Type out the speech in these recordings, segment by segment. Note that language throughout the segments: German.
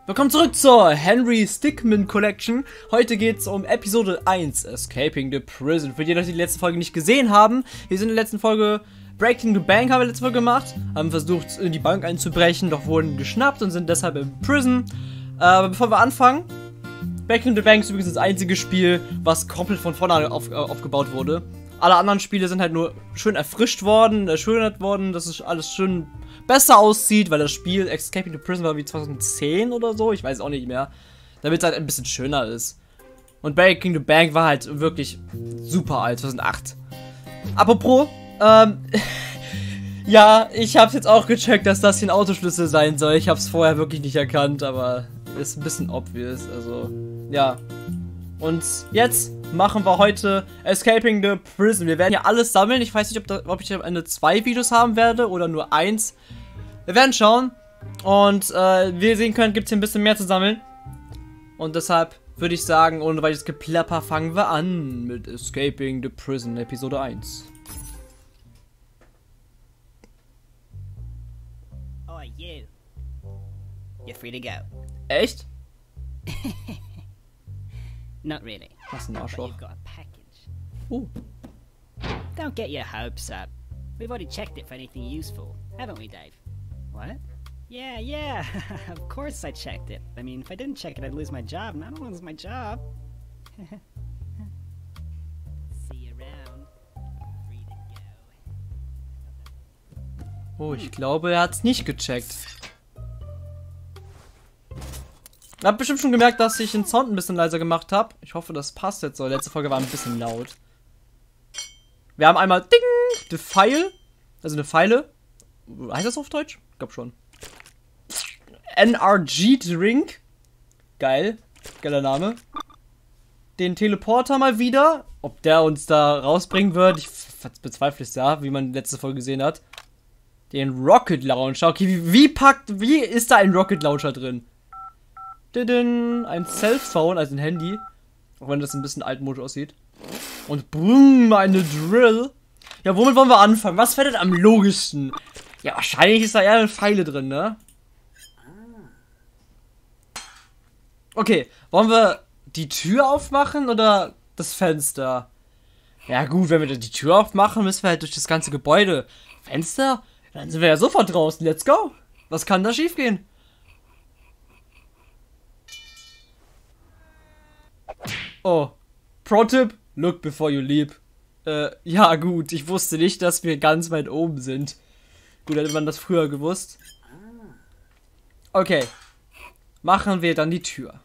Willkommen zurück zur Henry Stickmin Collection. Heute geht es um Episode 1, Escaping the Prison. Für die Leute, die die letzte Folge nicht gesehen haben, wir sind in der letzten Folge Breaking the Bank haben wir letzte Folge gemacht, haben versucht in die Bank einzubrechen, doch wurden geschnappt und sind deshalb im Prison. Aber bevor wir anfangen, Breaking the Bank ist übrigens das einzige Spiel, was komplett von vorne aufgebaut wurde. Alle anderen Spiele sind halt nur schön erfrischt worden, erschönert worden, dass es alles schön besser aussieht, weil das Spiel Escaping the Prison war wie 2010 oder so, ich weiß auch nicht mehr, damit es halt ein bisschen schöner ist. Und Breaking the Bank war halt wirklich super alt, 2008. Apropos, ja, ich hab's jetzt auch gecheckt, dass das hier ein Autoschlüssel sein soll. Ich hab's vorher wirklich nicht erkannt, aber ist ein bisschen obvious, also, ja. Und jetzt machen wir heute Escaping the Prison. Wir werden hier alles sammeln. Ich weiß nicht, ob ich am Ende 2 Videos haben werde oder nur 1. Wir werden schauen. Und wie ihr sehen könnt, gibt es hier ein bisschen mehr zu sammeln. Und deshalb würde ich sagen, ohne weiteres Geplapper, fangen wir an mit Escaping the Prison, Episode 1. Oh, you. You're free to go. Echt? Not really. Was ein But Arschloch. you've got a package. Don't get your hopes up. We've already checked it for anything useful, haven't we, Dave? What? Yeah. Of course I checked it. I mean, if I didn't check it, I'd lose my job, and I don't want to lose my job. See you around. Free to go. Oh, ich glaube, er hat's nicht gecheckt. Ihr habt bestimmt schon gemerkt, dass ich den Sound ein bisschen leiser gemacht habe. Ich hoffe, das passt jetzt so. Letzte Folge war ein bisschen laut. Wir haben einmal Ding, die Pfeil. Also eine Pfeile. Heißt das auf Deutsch? Ich glaube schon. NRG Drink. Geil. Geiler Name. Den Teleporter mal wieder. Ob der uns da rausbringen wird, ich bezweifle es ja, wie man letzte Folge gesehen hat. Den Rocket Launcher. Okay, wie ist da ein Rocket Launcher drin? Ein Cellphone, also ein Handy. Auch wenn das ein bisschen altmodisch aussieht. Und brumm, eine Drill. Ja, womit wollen wir anfangen? Was wäre denn am logischsten? Ja, wahrscheinlich ist da eher eine Pfeile drin, ne? Okay, wollen wir die Tür aufmachen oder das Fenster? Ja gut, wenn wir die Tür aufmachen, müssen wir halt durch das ganze Gebäude. Fenster? Dann sind wir ja sofort draußen. Let's go. Was kann da schief gehen? Oh, Pro-Tipp, look before you leap. Ja gut, ich wusste nicht, dass wir ganz weit oben sind. Gut, hätte man das früher gewusst. Okay, machen wir dann die Tür.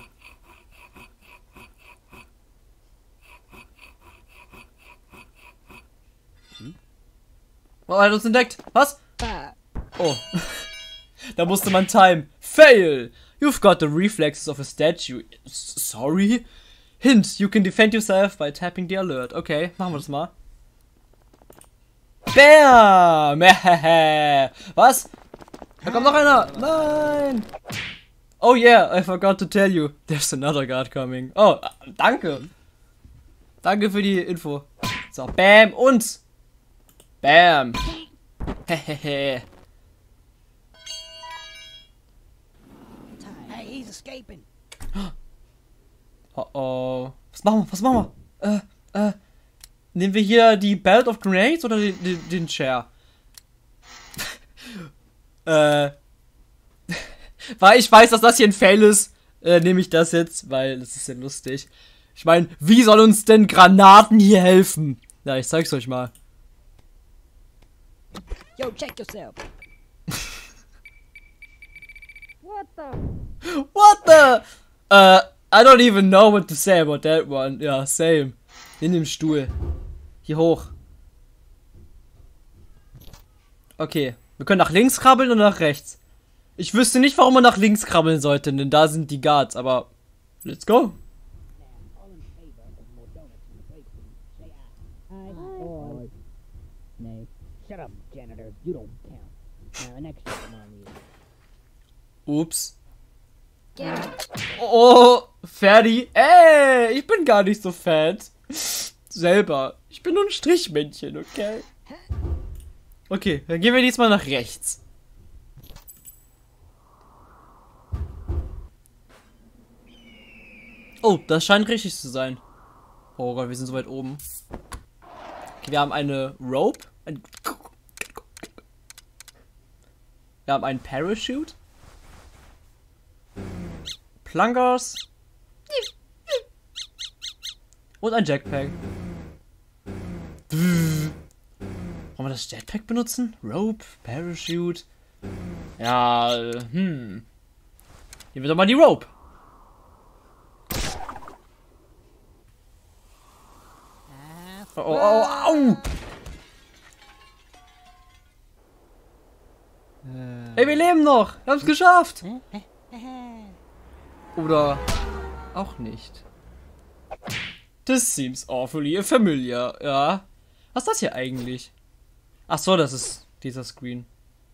Oh, er hat uns entdeckt. Was? Oh, da musste man time. Fail! You've got the reflexes of a statue. Sorry? Hint, you can defend yourself by tapping the alert. Okay, machen wir das mal. Bam! Was? Da kommt noch einer! Nein! Oh yeah, I forgot to tell you. There's another guard coming. Oh, danke. Danke für die Info. So, bam und bam. Hehehe. Hey, he's escaping. Oh oh. Was machen wir? Nehmen wir hier die Belt of Grenades oder den Chair? Weil ich weiß, dass das hier ein Fail ist, nehme ich das jetzt, weil das ist ja lustig. Ich meine, wie soll uns denn Granaten hier helfen? Ja, ich zeig's euch mal. Yo, check yourself. What What the? I don't even know what to say about that one. Ja, same. In dem Stuhl. Hier hoch. Okay. Wir können nach links krabbeln und nach rechts. Ich wüsste nicht, warum man nach links krabbeln sollte, denn da sind die Guards, aber let's go. Shut up, janitor. You don't count. Now, an extra one on you. Ups. Oh, Ferdi. Ey, ich bin gar nicht so fett. Selber. Ich bin nur ein Strichmännchen, okay? Okay, dann gehen wir diesmal nach rechts. Oh, das scheint richtig zu sein. Oh Gott, wir sind so weit oben. Okay, wir haben eine Rope. Wir haben einen Parachute. Plungers. Und ein Jetpack. Wollen wir das Jetpack benutzen? Rope, Parachute. Ja, Nehmen wir doch mal die Rope. Oh, oh, oh, au! Ey, wir leben noch! Wir haben es geschafft! Oder auch nicht. This seems awfully familiar, ja. Was ist das hier eigentlich? Ach so, das ist dieser Screen.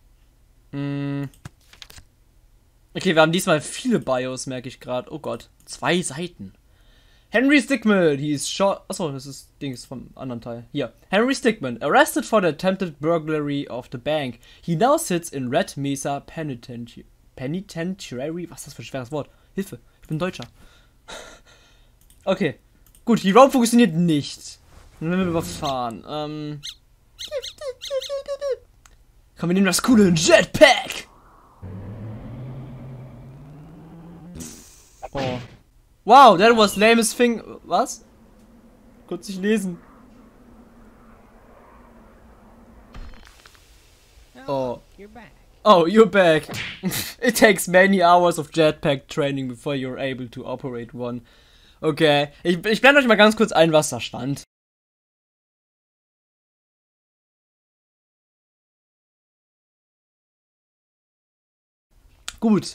Okay, wir haben diesmal viele Bios, merke ich gerade. Oh Gott, 2 Seiten. Henry Stickmin, he is shot. Achso, das ist Dings vom anderen Teil. Hier. Henry Stickmin, arrested for the attempted burglary of the bank. He now sits in Red Mesa Penitentiary. Was ist das für ein schweres Wort? Hilfe, ich bin Deutscher. Okay. Gut, die Rope funktioniert nicht. Dann werden wir überfahren. Komm, wir nehmen das coole Jetpack. Oh. Wow, that was lamest thing. Was? Kurz nicht lesen. Oh. Oh, you're back. It takes many hours of jetpack training before you're able to operate one. Okay, ich blende euch mal ganz kurz ein, was da stand. Gut.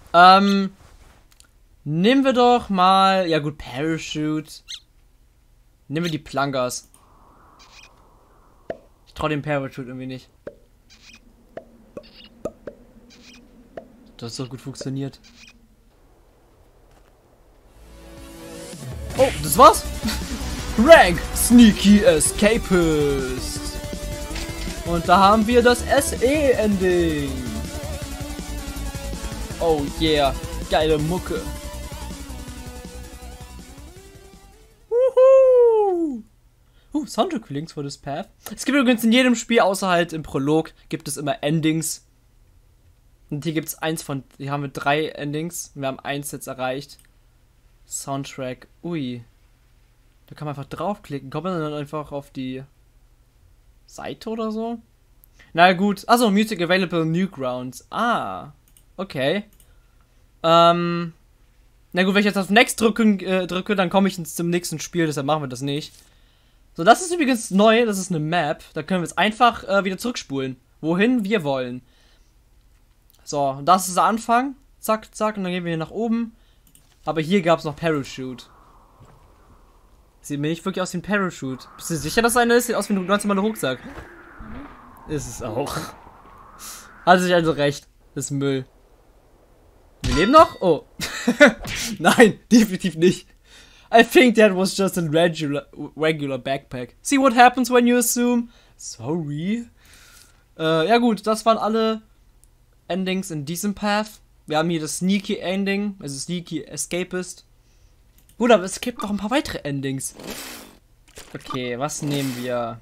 Nehmen wir doch mal... Ja gut, Parachute. Nehmen wir die Plungers. Ich traue dem Parachute irgendwie nicht. Das hat doch gut funktioniert. Oh, das war's? Rank Sneaky Escapist. Und da haben wir das SE-Ending. Oh yeah, geile Mucke. Soundtrack Links for this path. Es gibt übrigens in jedem Spiel, außer halt im Prolog, gibt es immer Endings. Und hier gibt es hier haben wir 3 Endings. Wir haben 1 jetzt erreicht. Soundtrack, ui. Da kann man einfach draufklicken. Kommt man dann einfach auf die Seite oder so? Na gut. Also Music Available Newgrounds. Ah, okay. Na gut, wenn ich jetzt auf Next drücke, dann komme ich zum nächsten Spiel, deshalb machen wir das nicht. So, das ist übrigens neu, das ist eine Map. Da können wir jetzt einfach wieder zurückspulen. Wohin wir wollen. So, das ist der Anfang. Zack, zack, und dann gehen wir hier nach oben. Aber hier gab es noch Parachute. Sieht mir nicht wirklich aus wie ein Parachute. Bist du sicher, dass es einer ist? Sieht aus wie ein ganz normaler Rucksack. Ist es auch. Hat sich also recht. Das ist Müll. Wir leben noch? Oh. Nein, definitiv nicht. I think that was just a regular backpack. See what happens when you assume? Sorry. Ja gut, das waren alle Endings in diesem Path. Wir haben hier das Sneaky Ending, also Sneaky Escapist. Gut, aber es gibt noch ein paar weitere Endings. Okay, was nehmen wir?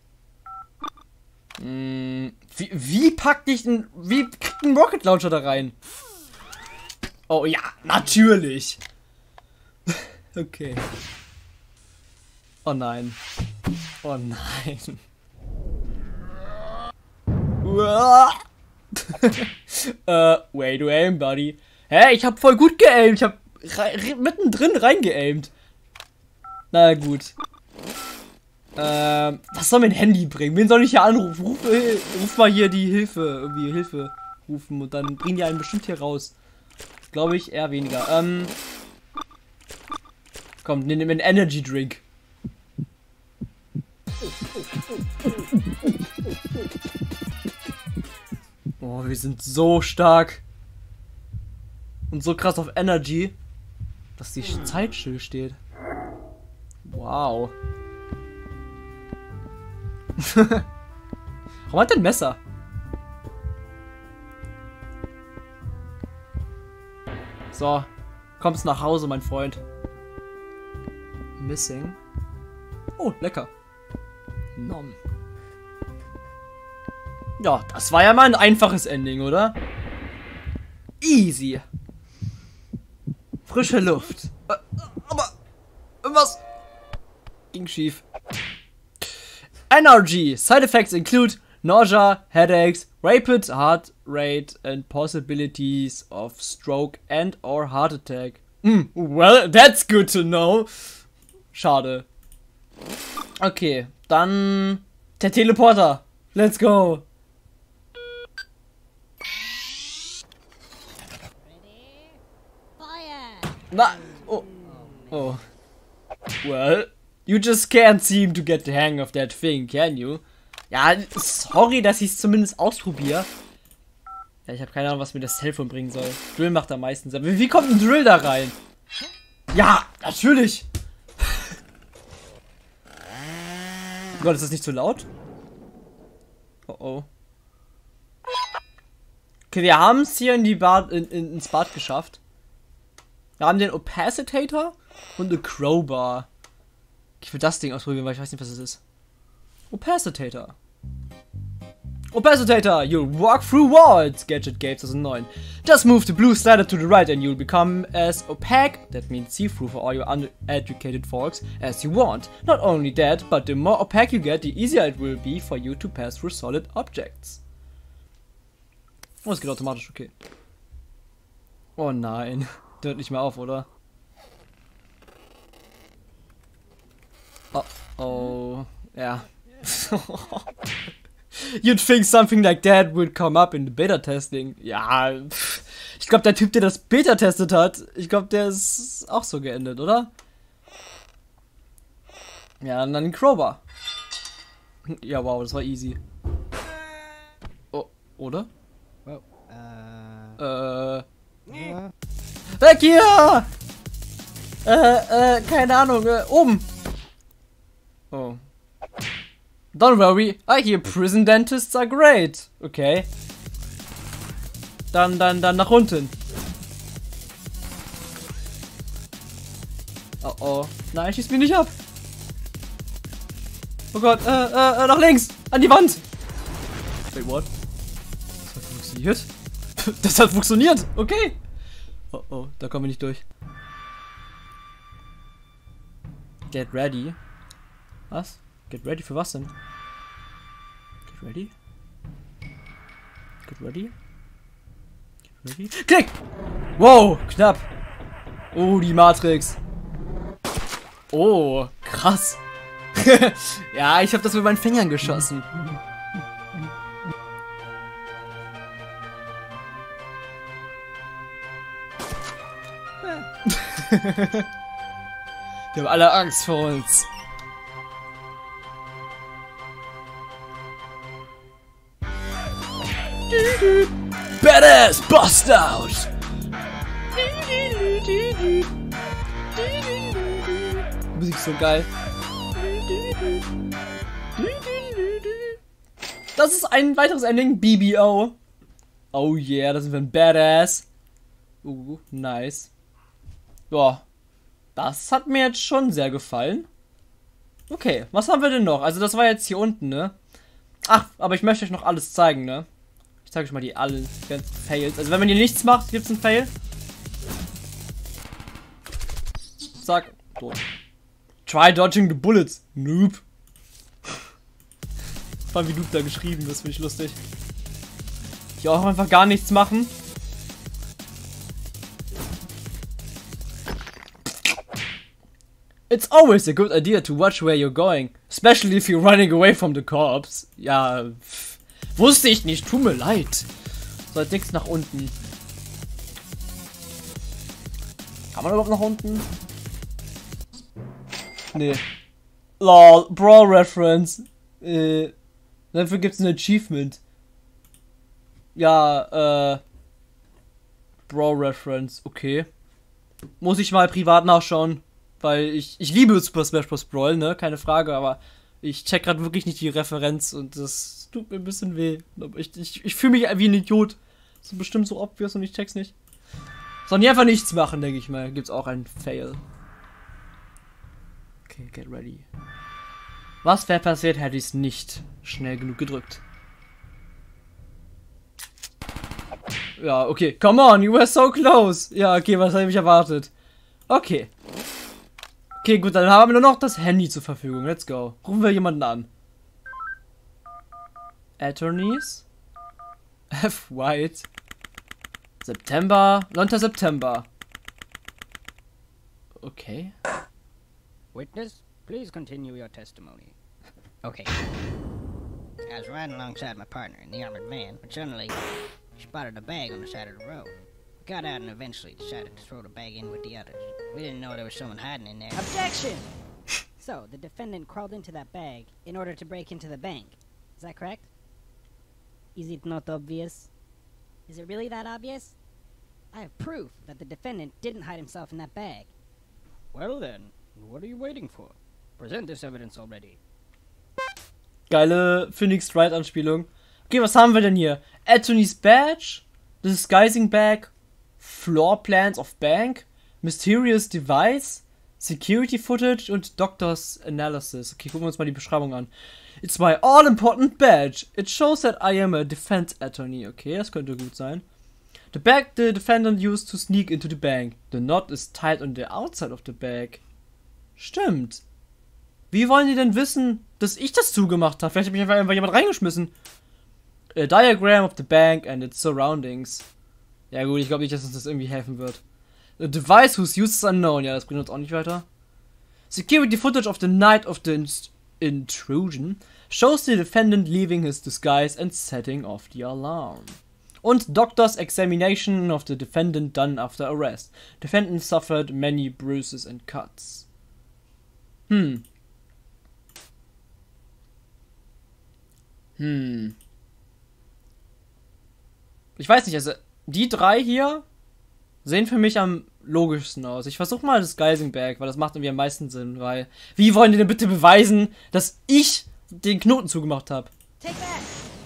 Wie kriegt ein Rocket Launcher da rein? Oh ja, natürlich. Okay. Oh nein. Oh nein. Way to aim, buddy. Hä, ich hab voll gut geaimt. Ich hab mittendrin reingeaimt. Na gut. Was soll mein Handy bringen? Wen soll ich hier anrufen? Ruf mal hier die Hilfe. Irgendwie Hilfe rufen und dann bringen die einen bestimmt hier raus. Glaube ich eher weniger. Komm, nimm einen Energy Drink. Oh, wir sind so stark. Und so krass auf Energy, dass die Zeit still steht. Wow. Warum hat der ein Messer? So, kommst nach Hause, mein Freund. Missing. Oh, lecker. Nom. Ja, das war ja mal ein einfaches Ending, oder? Easy. Frische Luft. Aber was ging schief? NRG. Side effects include nausea, headaches, rapid heart rate and possibilities of stroke and or heart attack. Well, that's good to know. Schade. Okay, dann der Teleporter. Let's go. Na, oh. Well, you just can't seem to get the hang of that thing, can you? Ja, sorry, dass ich es zumindest ausprobiere. Ja, ich habe keine Ahnung, was mir das Telefon bringen soll. Drill macht am meisten Sinn. Wie kommt ein Drill da rein? Ja, natürlich. Oh Gott, ist das nicht zu laut? Oh oh. Okay, wir haben es hier ins Bad geschafft. Wir haben den Opacitator und eine Crowbar. Ich will das Ding ausprobieren, weil ich weiß nicht, was es ist. Opacitator. Opacitator, you'll walk through walls. Gadget Gate 2009. Just move the blue slider to the right and you'll become as opaque, that means see-through for all your uneducated folks, as you want. Not only that, but the more opaque you get, the easier it will be for you to pass through solid objects. Oh, es geht automatisch, okay. Oh nein. Der hört nicht mehr auf, oder? Oh, oh. Ja. You'd think something like that would come up in the Beta-Testing. Ja, ich glaube, der Typ, der das Beta-testet hat, ich glaube, der ist auch so geendet, oder? Ja, und dann den Crowbar. Ja, wow, das war easy. Oh, oder? Weg hier! Keine Ahnung, oben. Oh. Don't worry, I hear prison dentists are great. Okay. Dann nach unten. Oh oh. Nein, schieß mich nicht ab. Oh Gott, nach links. An die Wand. Wait, what? Das hat funktioniert? Das hat funktioniert, okay. Oh oh, da kommen wir nicht durch. Get ready. Was? Get ready für was denn? Get ready? Get ready? Get ready? Klick! Wow, knapp. Oh, die Matrix. Oh, krass. Ja, ich habe das mit meinen Fingern geschossen. Die haben alle Angst vor uns. Badass Bust Out! Musik ist so geil. Das ist ein weiteres Ending, BBO. Oh yeah, da sind wir ein Badass. Nice. Ja, das hat mir jetzt schon sehr gefallen. Okay, was haben wir denn noch? Also das war jetzt hier unten, ne? Ach, aber ich möchte euch noch alles zeigen, ne? Ich zeige euch mal die ganzen Fails. Also wenn man hier nichts macht, gibt es einen Fail. Zack, tot. Try dodging the bullets. Noob. Vor allem wie Noob da geschrieben, das finde ich lustig. Hier auch einfach gar nichts machen. It's always a good idea to watch where you're going, especially if you're running away from the cops. Ja, wusste ich nicht, tut mir leid. So, jetzt nichts nach unten. Kann man überhaupt nach unten? Nee. Lol, Brawl Reference. Dafür gibt's ein Achievement. Ja, Brawl Reference, okay. Muss ich mal privat nachschauen. Weil ich liebe Super Smash Bros. Brawl, ne? Keine Frage, aber ich check gerade wirklich nicht die Referenz und das tut mir ein bisschen weh. Ich fühle mich wie ein Idiot. Das ist bestimmt so obvious und ich check's nicht. Sollen die einfach nichts machen, denke ich mal. Gibt's auch einen Fail. Okay, get ready. Was wäre passiert, hätte ich es nicht schnell genug gedrückt? Ja, okay. Come on, you were so close. Ja, okay, was habe ich erwartet? Okay. Okay, gut, dann haben wir nur noch das Handy zur Verfügung. Let's go. Rufen wir jemanden an. Attorneys? F. White. September. 9. September. Okay. Witness, please continue your testimony. Okay. I was riding alongside my partner in the armored van, but suddenly we spotted a bag on the side of the road. We got out and eventually decided to throw the bag in with the others. We didn't know there was someone hiding in there. Objection! So, the defendant crawled into that bag in order to break into the bank. Is that correct? Is it not obvious? Is it really that obvious? I have proof that the defendant didn't hide himself in that bag. Well then, what are you waiting for? Present this evidence already. Geile Phoenix Wright Anspielung. Okay, was haben wir denn hier? Attorney's Badge, Disguising Bag, Floor Plans of Bank, Mysterious Device, Security Footage und Doctor's Analysis. Okay, gucken wir uns mal die Beschreibung an. It's my all-important badge. It shows that I am a defense attorney. Okay, das könnte gut sein. The bag the defendant used to sneak into the bank. The knot is tied on the outside of the bag. Stimmt. Wie wollen die denn wissen, dass ich das zugemacht habe? Vielleicht hat mich einfach jemand reingeschmissen. A diagram of the bank and its surroundings. Ja gut, ich glaube nicht, dass uns das irgendwie helfen wird. A device whose use is unknown. Ja, das bringt uns auch nicht weiter. Security footage of the night of the intrusion shows the defendant leaving his disguise and setting off the alarm. Und Doctor's examination of the defendant done after arrest. Defendant suffered many bruises and cuts. Ich weiß nicht, also die drei hier sehen für mich am logischsten aus. Ich versuche mal das Geisenberg, weil das macht irgendwie am meisten Sinn, weil wie wollen die denn bitte beweisen, dass ich den Knoten zugemacht habe? Take that!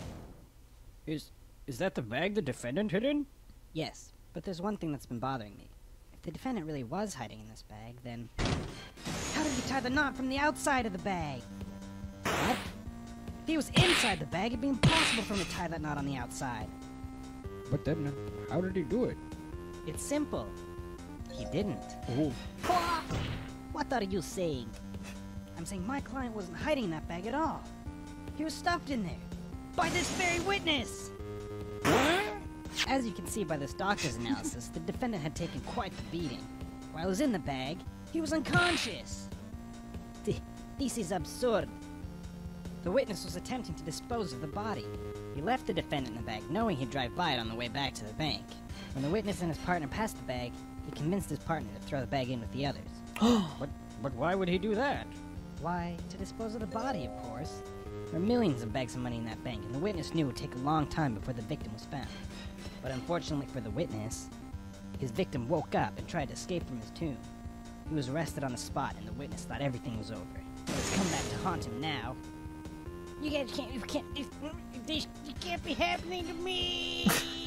Is that the bag the defendant hid in? Yes, but there's one thing that's been bothering me. If the defendant really was hiding in this bag, then how did he tie the knot from the outside of the bag? What? If he was inside the bag, it'd be impossible for him to tie that knot on the outside. But then, how did he do it? It's simple. He didn't. Oh. What are you saying? I'm saying my client wasn't hiding in that bag at all. He was stuffed in there. By this very witness! As you can see by this doctor's analysis, the defendant had taken quite the beating. While he was in the bag, he was unconscious. This is absurd. The witness was attempting to dispose of the body. He left the defendant in the bag, knowing he'd drive by it on the way back to the bank. When the witness and his partner passed the bag, he convinced his partner to throw the bag in with the others. But why would he do that? Why, to dispose of the body, of course. There were millions of bags of money in that bank, and the witness knew it would take a long time before the victim was found. But unfortunately for the witness, his victim woke up and tried to escape from his tomb. He was arrested on the spot, and the witness thought everything was over. But it's come back to haunt him now. You guys this can't be happening to me!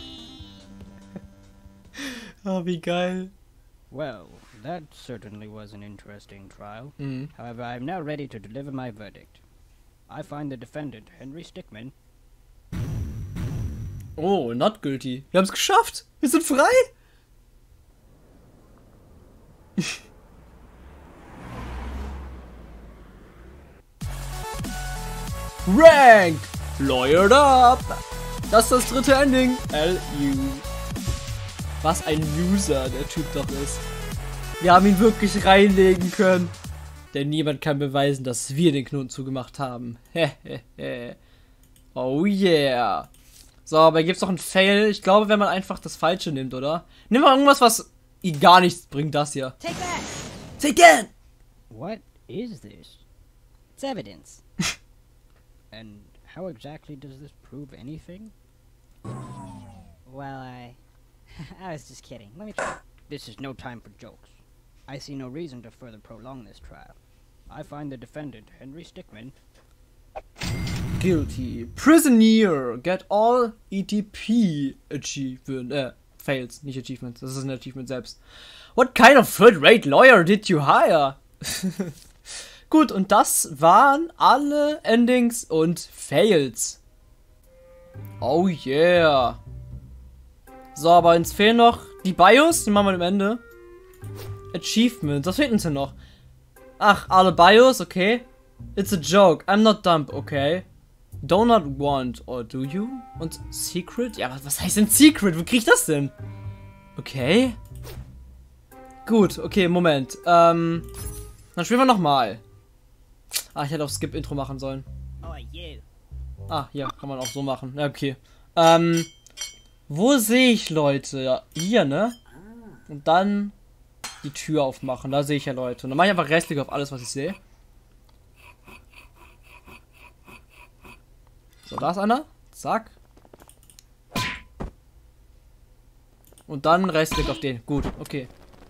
Oh, wie geil. Well, that certainly was an interesting trial. However, I am now ready to deliver my verdict. I find the defendant, Henry Stickmin. Oh, not guilty. Wir haben es geschafft. Wir sind frei. Ranked. Lawyered up. Das ist das dritte Ending. LU. Was ein Loser der Typ doch ist. Wir haben ihn wirklich reinlegen können. Denn niemand kann beweisen, dass wir den Knoten zugemacht haben. Oh yeah. So, aber gibt's noch einen Fail? Ich glaube, wenn man einfach das Falsche nimmt, oder? Nimm mal irgendwas, was ihm gar nichts bringt, das hier. Take that! Take that! What is this? It's evidence. And how exactly does this prove anything? Well, I was just kidding. Let me try. This is no time for jokes. I see no reason to further prolong this trial. I find the defendant, Henry Stickmin, guilty. Prisoner. Get all ETP achievement. Fails, nicht Achievements. Das ist ein Achievement selbst. What kind of third-rate lawyer did you hire? Gut, und das waren alle Endings und Fails. Oh yeah. So, aber uns fehlen noch die BIOS, die machen wir am Ende. Achievement, was fehlt uns denn noch? Ach, alle BIOS, okay. It's a joke, I'm not dumb, okay. Do not want, or do you? Und Secret? Ja, was heißt denn Secret? Wo krieg ich das denn? Okay. Gut, okay, Moment. Dann spielen wir nochmal. Ah, ich hätte auch Skip-Intro machen sollen. Oh, you. Ah, ja, kann man auch so machen. Ja, okay. Wo sehe ich Leute? Ja, hier, ne? Und dann die Tür aufmachen. Da sehe ich ja Leute. Und dann mache ich einfach restlich auf alles, was ich sehe. So, da ist einer. Zack. Und dann Rechtsklick auf den. Gut, okay.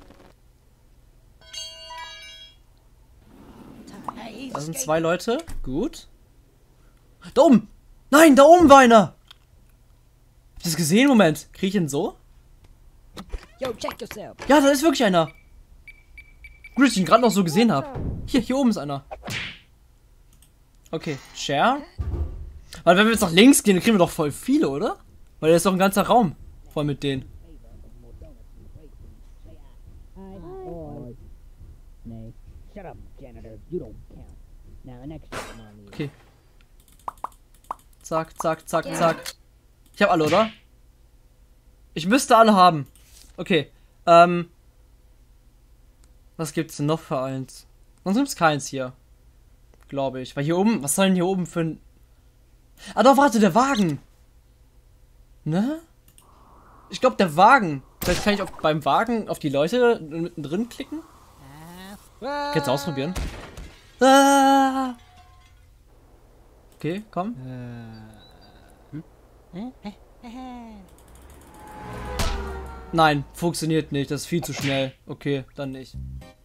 Da sind 2 Leute. Gut. Da oben! Nein, da oben war einer! Hab ich das gesehen? Moment. Krieg ich ihn so? Yo, check yourself. Ja, da ist wirklich einer. Gut, dass ich ihn gerade noch so gesehen habe. Hier oben ist einer. Okay, Share. Weil wenn wir jetzt nach links gehen, dann kriegen wir doch voll viele, oder? Weil da ist doch ein ganzer Raum voll mit denen. Shut up, janitor. You don't count. Now, an extra one on you. Okay. Zack, zack, zack, zack. Ich habe alle, oder? Ich müsste alle haben. Okay. Was gibt's denn noch für eins? Sonst gibt's keins hier. Glaube ich. Weil hier oben, was soll denn hier oben für ein... Ah doch, warte, der Wagen. Ne? Ich glaube, der Wagen. Vielleicht kann ich beim Wagen auf die Leute mittendrin klicken. Kannst du ausprobieren? Ah. Okay, komm. Nein, funktioniert nicht. Das ist viel zu schnell. Okay, dann nicht.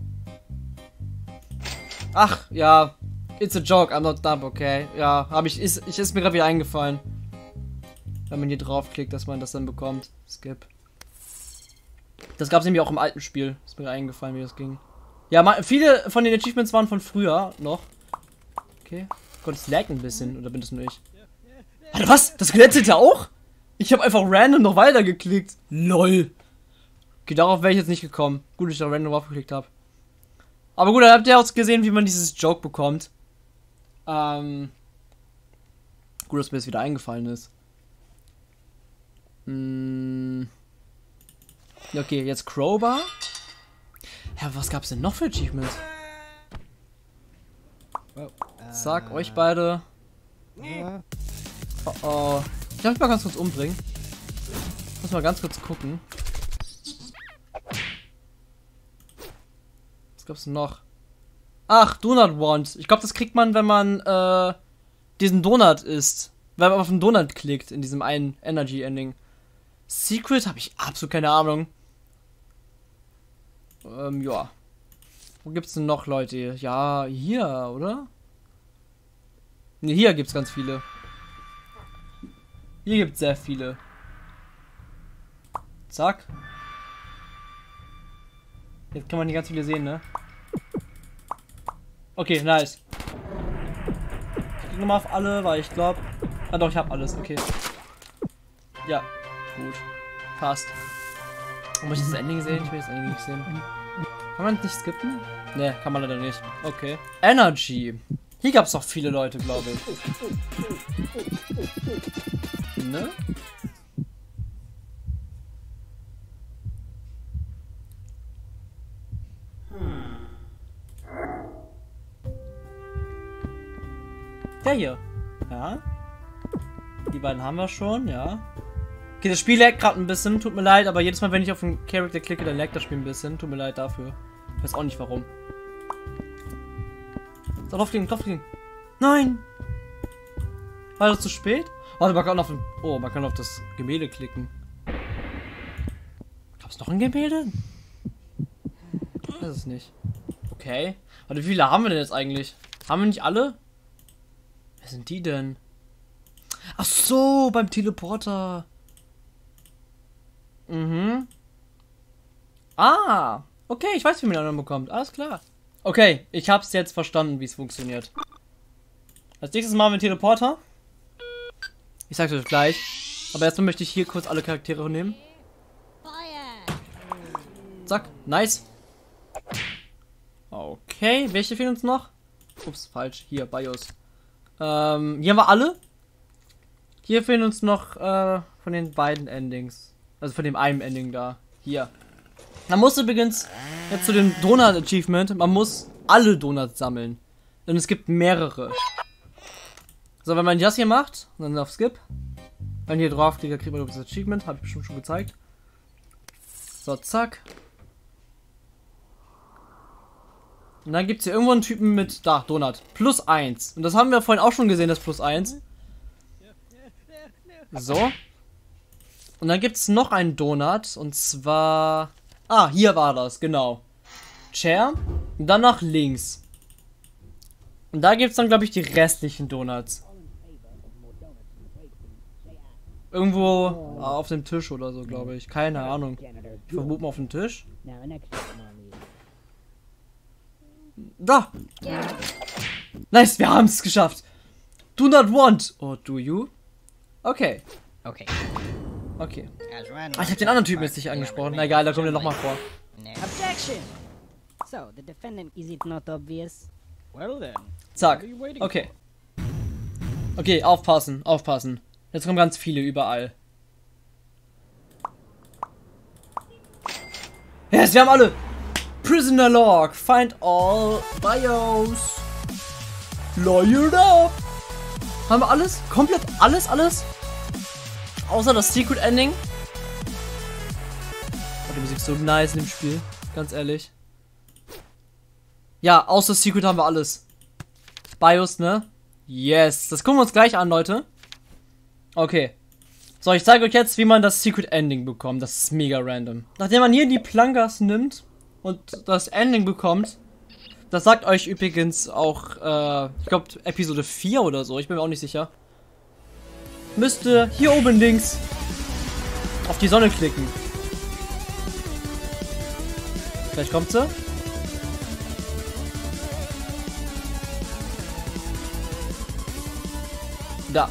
Ach, ja. It's a joke, I'm not dumb, okay. Ja, ist mir gerade wieder eingefallen. Wenn man hier draufklickt, dass man das dann bekommt. Skip. Das gab es nämlich auch im alten Spiel. Ist mir eingefallen, wie das ging. Ja, viele von den Achievements waren von früher noch. Okay. Gott, es laggt ein bisschen. Oder bin das nur ich? Alter, was? Das Skelett sind ja auch? Ich habe einfach random noch weiter geklickt. LOL. Okay, darauf wäre ich jetzt nicht gekommen. Gut, dass ich da random drauf geklickt habe. Aber gut, dann habt ihr auch gesehen, wie man dieses Joke bekommt. Gut, dass mir das wieder eingefallen ist. Okay, jetzt Crowbar. Ja, was gab's denn noch für Achievements? Zack, euch beide. Oh oh. Ich darf mich mal ganz kurz umbringen. Muss mal ganz kurz gucken. Was gab's denn noch? Ach, Donut Want. Ich glaube, das kriegt man, wenn man diesen Donut isst. Wenn man auf den Donut klickt in diesem einen Energy Ending. Secret habe ich absolut keine Ahnung. Ja. Wo gibt's denn noch Leute? Ja, hier, oder? Ne, hier gibt's ganz viele. Hier gibt's sehr viele. Zack. Jetzt kann man nicht ganz viele sehen, ne? Okay, nice. Ich klicke nochmal auf alle, weil ich glaube... Ah doch, ich habe alles, okay. Ja, gut. Passt. Muss ich das Ending sehen? Ich will das Ending nicht sehen. Kann man nicht skippen? Ne, kann man leider nicht. Okay. Energy. Hier gab es doch viele Leute, glaube ich. Ne? Der hier. Ja. Die beiden haben wir schon, ja. Okay, das Spiel laggt gerade ein bisschen, tut mir leid, aber jedes Mal, wenn ich auf den Charakter klicke, dann laggt das Spiel ein bisschen. Tut mir leid dafür. Ich weiß auch nicht warum. So, draufklicken. Nein! War das zu spät? Warte, man kann auf das Gemälde klicken. Gab es noch ein Gemälde? Ich weiß es nicht. Okay. Warte, wie viele haben wir denn jetzt eigentlich? Haben wir nicht alle? Wer sind die denn? Ach so, beim Teleporter. Mhm. Ah, okay, ich weiß, wie man einen bekommt. Alles klar. Okay, ich hab's jetzt verstanden, wie es funktioniert. Als nächstes machen wir einen Teleporter. Ich sag's euch gleich. Aber erstmal möchte ich hier kurz alle Charaktere nehmen. Zack, nice. Okay, welche fehlen uns noch? Ups, falsch. Hier, BIOS. Hier haben wir alle. Hier fehlen uns noch von den beiden Endings. Also von dem einen Ending da. Hier. Man muss übrigens, jetzt zu dem Donut-Achievement, man muss alle Donuts sammeln. Denn es gibt mehrere. So, wenn man das hier macht, dann auf Skip. Wenn hier draufklickt, kriegt man das Achievement. Habe ich bestimmt schon gezeigt. So, zack. Und dann gibt es hier irgendwo einen Typen mit, da, Donut. +1. Und das haben wir vorhin auch schon gesehen, das +1. So. Und dann gibt es noch einen Donut. Und zwar... Ah, hier war das, genau. Chair. Und dann nach links. Und da gibt es dann, glaube ich, die restlichen Donuts. Irgendwo auf dem Tisch oder so, glaube ich. Keine Ahnung. Ich vermute mal auf dem Tisch. Da! Nice, wir haben es geschafft. Do not want. Or do you? Okay. Okay. Okay. Ah, ich habe den anderen Typen jetzt nicht angesprochen. Na egal, da kommt er nochmal vor. Objection! So, the defendant, is it not obvious? Well then. Zack. Okay. Okay, aufpassen, aufpassen. Jetzt kommen ganz viele überall. Yes, wir haben alle! Prisoner Log, find all BIOS. Lawyered up. Haben wir alles? Komplett alles? Außer das Secret Ending. Oh, die Musik ist so nice in dem Spiel. Ganz ehrlich. Ja, außer Secret haben wir alles. BIOS, ne? Yes. Das gucken wir uns gleich an, Leute. Okay. So, ich zeige euch jetzt, wie man das Secret Ending bekommt. Das ist mega random. Nachdem man hier die Plankas nimmt und das Ending bekommt, das sagt euch übrigens auch, ich glaube, Episode 4 oder so. Ich bin mir auch nicht sicher. Müsst ihr hier oben links auf die Sonne klicken. Gleich kommt sie. Da.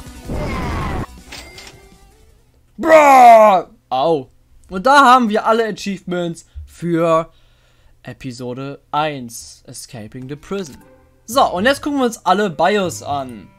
Bro! Au. Und da haben wir alle Achievements für Episode 1, Escaping the Prison. So, und jetzt gucken wir uns alle BIOS an.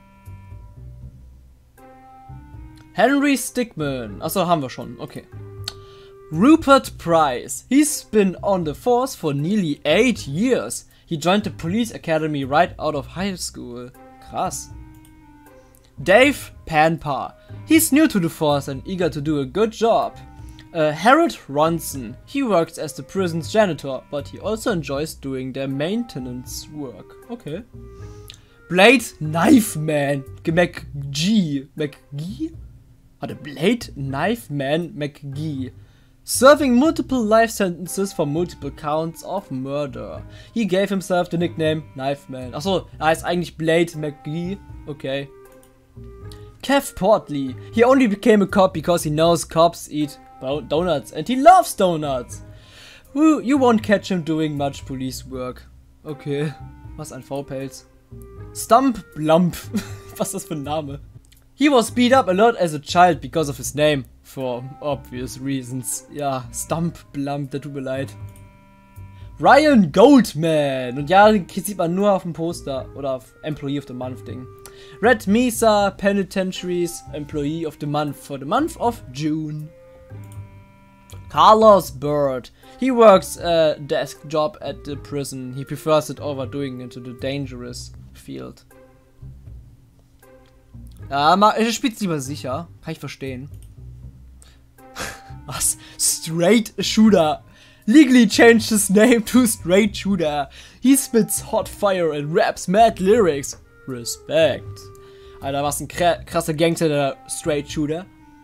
Henry Stickmin. Achso, haben wir schon. Okay. Rupert Price. He's been on the force for nearly 8 years. He joined the police academy right out of high school. Krass. Dave Panpa. He's new to the force and eager to do a good job. Harold Ronson. He works as the prison's janitor, but he also enjoys doing their maintenance work. Okay. Blade Knife Man. McGee. Warte, Blade Knife Man McGee. Serving multiple life sentences for multiple counts of murder. He gave himself the nickname Knife Man. Achso, er heißt eigentlich Blade McGee. Okay. Kev Portley. He only became a cop because he knows cops eat donuts and he loves donuts. You won't catch him doing much police work. Okay. Was ein V-Pelz. Stump Blump. Was ist das für ein Name? He was beat up a lot as a child because of his name. For obvious reasons. Ja, Stump Blump, der tut mir leid. Ryan Goldman. Und ja, den sieht man nur auf dem Poster. Oder auf Employee of the Month Ding. Red Mesa Penitentiaries Employee of the Month for the month of June. Carlos Bird. He works a desk job at the prison. He prefers it over doing into the dangerous field. Ja, er spielt lieber sicher. Kann ich verstehen. Was? Straight Shooter. Legally changed his name to Straight Shooter. He spits hot fire and raps mad lyrics. Respect. Alter, was ein krasser Gangster, der Straight Shooter.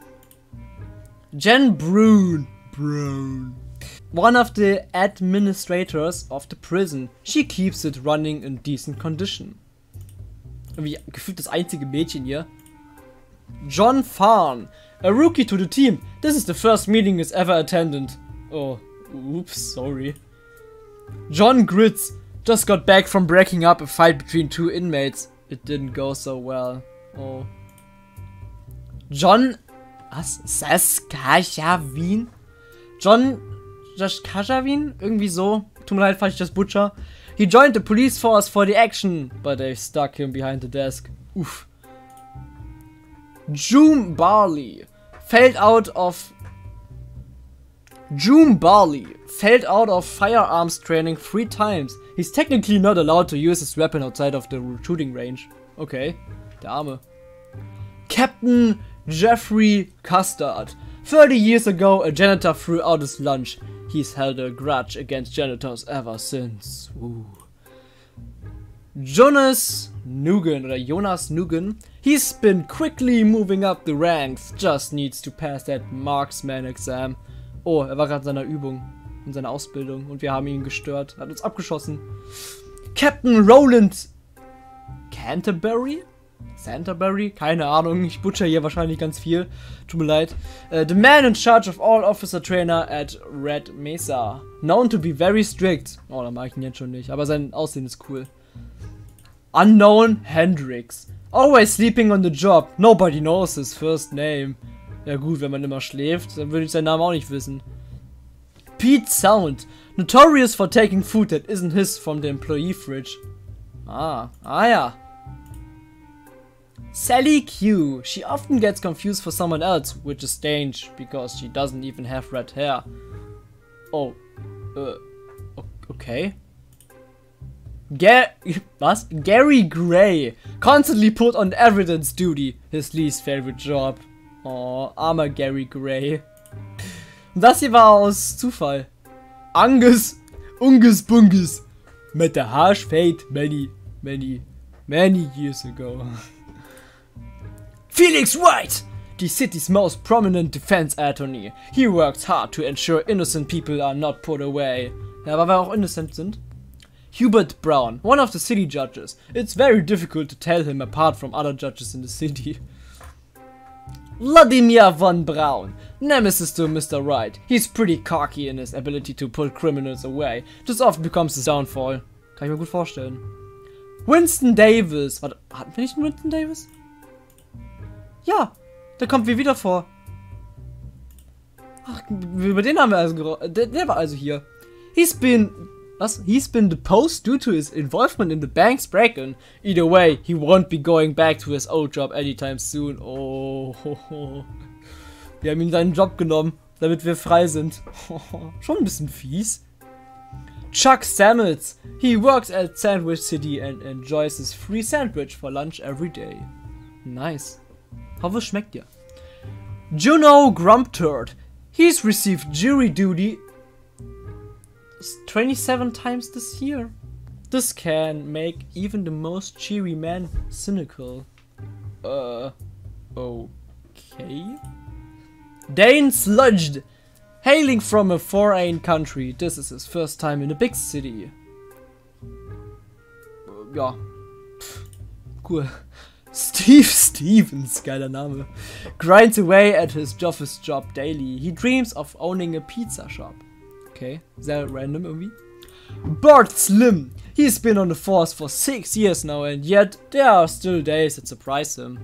Jen Brune. One of the administrators of the prison. She keeps it running in decent condition. Irgendwie gefühlt das einzige Mädchen hier. John Farn. A rookie to the team. This is the first meeting he's ever attended. Oh, oops, sorry. John Gritz. Just got back from breaking up a fight between two inmates. It didn't go so well. Oh. John... Was? Saskatchewan? John... Saskatchewan? Irgendwie so. Tut mir leid, falls ich das butcher. He joined the police force for the action, but they stuck him behind the desk. Uff. June Barley fell out of firearms training 3 times. He's technically not allowed to use his weapon outside of the shooting range. Okay, der Arme. Captain Jeffrey Custard. 30 years ago, a janitor threw out his lunch. He's held a grudge against janitors ever since. Ooh. Jonas Nugan. He's been quickly moving up the ranks. Just needs to pass that marksman exam. Oh, er war gerade in seiner Übung und seiner Ausbildung und wir haben ihn gestört. Hat uns abgeschossen. Captain Roland Canterbury? Keine Ahnung, ich butcher hier wahrscheinlich ganz viel. Tut mir leid. The man in charge of all officer trainer at Red Mesa. Known to be very strict. Oh, da mag ich ihn jetzt schon nicht, aber sein Aussehen ist cool. Unknown Hendrix. Always sleeping on the job. Nobody knows his first name. Ja gut, wenn man immer schläft, dann würde ich seinen Namen auch nicht wissen. Pete Sound. Notorious for taking food that isn't his from the employee fridge. Ja. Sally Q. She often gets confused for someone else, which is strange, because she doesn't even have red hair. Oh. Okay. Gary Gray. Constantly put on evidence duty. His least favorite job. Oh, armer Gary Gray. Und das hier war aus Zufall. Ungus Bungus. Met the harsh fate many years ago. Felix White! The city's most prominent defense attorney. He works hard to ensure innocent people are not put away. Ja, aber wir auch innocent sind. Hubert Brown, one of the city judges. It's very difficult to tell him apart from other judges in the city. Vladimir von Braun, nemesis to Mr. Wright. He's pretty cocky in his ability to pull criminals away. This often becomes his downfall. Kann ich mir gut vorstellen. Winston Davis. Warte, hatten wir nicht einen Winston Davis? Ja, der kommt mir wieder vor. Ach, über den haben wir also der war also hier. He's been deposed due to his involvement in the bank's break-in. Either way, he won't be going back to his old job anytime soon. Oh, wir haben ihm seinen Job genommen, damit wir frei sind. Schon ein bisschen fies. Chuck Samuels. He works at Sandwich City and enjoys his free sandwich for lunch every day. Nice. Hoffe, es schmeckt dir. Juno Grumpturd. He's received jury duty 27 times this year. This can make even the most cheery man cynical. Okay. Dane Sludged. Hailing from a foreign country. This is his first time in a big city. Ja. Cool. Steve Stevens, geiler Name. Grinds away at his office job daily. He dreams of owning a pizza shop. Okay, sehr random irgendwie. Bart Slim. He's been on the force for 6 years now, and yet there are still days that surprise him.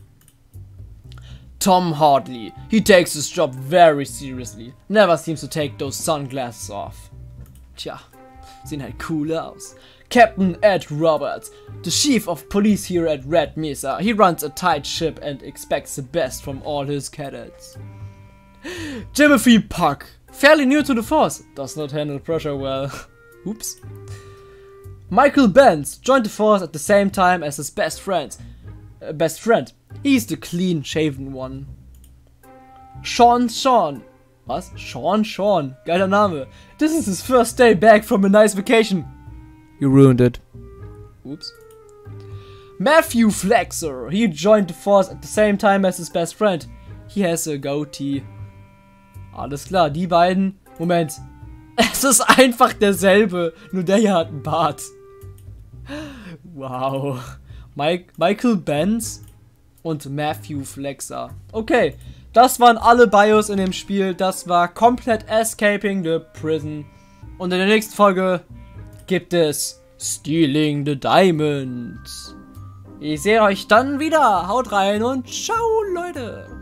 Tom Hartley. He takes his job very seriously. Never seems to take those sunglasses off. Tja, sehen halt cool aus. Captain Ed Roberts, the chief of police here at Red Mesa. He runs a tight ship and expects the best from all his cadets. Timothy Puck, fairly new to the force, does not handle pressure well. Oops. Michael Benz joined the force at the same time as his best friend. He's the clean-shaven one. Sean. Was? Sean. Geiler Name. This is his first day back from a nice vacation. You ruined it. Oops. Matthew Flexer. He joined the force at the same time as his best friend. He has a goatee. Alles klar, die beiden. Moment. Es ist einfach derselbe. Nur der hier hat einen Bart. Wow. Michael Benz und Matthew Flexer. Okay. Das waren alle Bios in dem Spiel. Das war komplett Escaping the Prison. Und in der nächsten Folge gibt es Stealing the Diamonds. Ich sehe euch dann wieder. Haut rein und ciao, Leute.